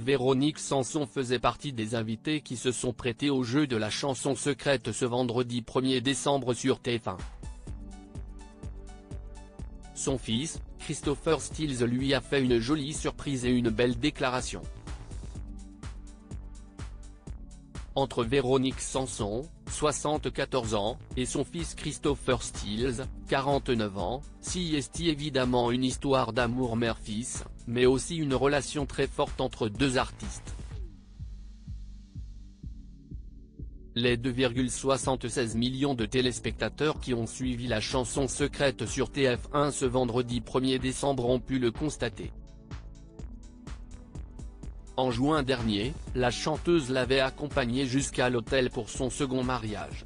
Véronique Sanson faisait partie des invités qui se sont prêtés au jeu de la chanson secrète ce vendredi 1er décembre sur TF1. Son fils, Christopher Stills lui a fait une jolie surprise et une belle déclaration. Entre Véronique Sanson, 74 ans, et son fils Christopher Stills, 49 ans, s'y est évidemment une histoire d'amour mère-fils, mais aussi une relation très forte entre deux artistes. Les 2,76 millions de téléspectateurs qui ont suivi la chanson secrète sur TF1 ce vendredi 1er décembre ont pu le constater. En juin dernier, la chanteuse l'avait accompagné jusqu'à l'hôtel pour son second mariage.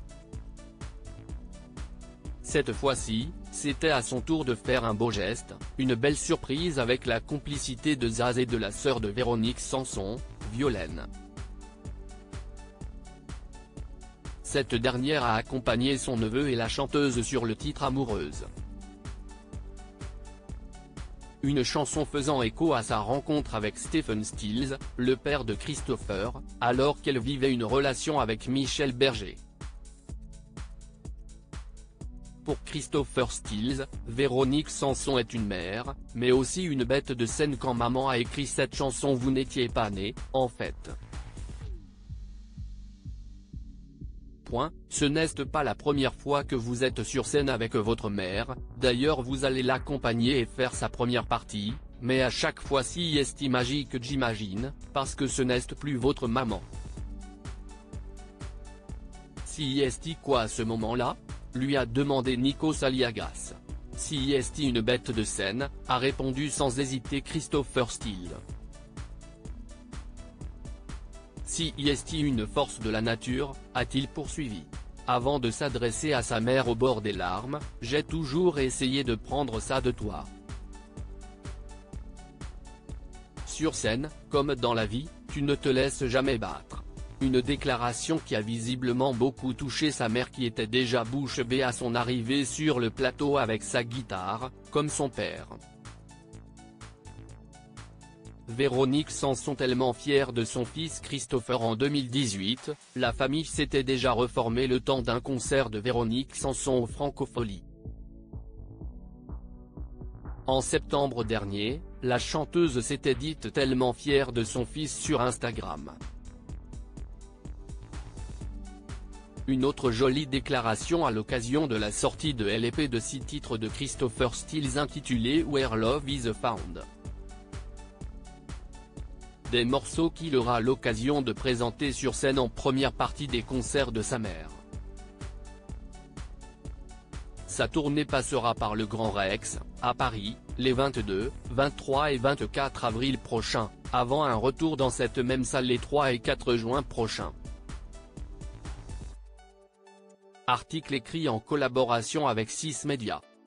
Cette fois-ci, c'était à son tour de faire un beau geste, une belle surprise avec la complicité de Zaz et de la sœur de Véronique Sanson, Violaine. Cette dernière a accompagné son neveu et la chanteuse sur le titre Amoureuse. Une chanson faisant écho à sa rencontre avec Stephen Stills, le père de Christopher, alors qu'elle vivait une relation avec Michel Berger. Pour Christopher Stills, Véronique Sanson est une mère, mais aussi une bête de scène. Quand maman a écrit cette chanson, vous n'étiez pas né, en fait. Ce n'est pas la première fois que vous êtes sur scène avec votre mère, d'ailleurs vous allez l'accompagner et faire sa première partie, mais à chaque fois si est magique j'imagine, parce que ce n'est plus votre maman. Si est quoi à ce moment-là, lui a demandé Nikos Aliagas. Si est une bête de scène, a répondu sans hésiter Christopher Stills. Si est une force de la nature, a-t-il poursuivi. Avant de s'adresser à sa mère au bord des larmes, j'ai toujours essayé de prendre ça de toi. Sur scène, comme dans la vie, tu ne te laisses jamais battre. Une déclaration qui a visiblement beaucoup touché sa mère qui était déjà bouche bée à son arrivée sur le plateau avec sa guitare, comme son père. Véronique Sanson tellement fière de son fils Christopher. En 2018, la famille s'était déjà reformée le temps d'un concert de Véronique Sanson au Francofolie. En septembre dernier, la chanteuse s'était dite tellement fière de son fils sur Instagram. Une autre jolie déclaration à l'occasion de la sortie de l'EP de 6 titres de Christopher Stills intitulé Where Love Is Found. Des morceaux qu'il aura l'occasion de présenter sur scène en première partie des concerts de sa mère. Sa tournée passera par le Grand Rex, à Paris, les 22, 23 et 24 avril prochains, avant un retour dans cette même salle les 3 et 4 juin prochains. Article écrit en collaboration avec 6 Médias.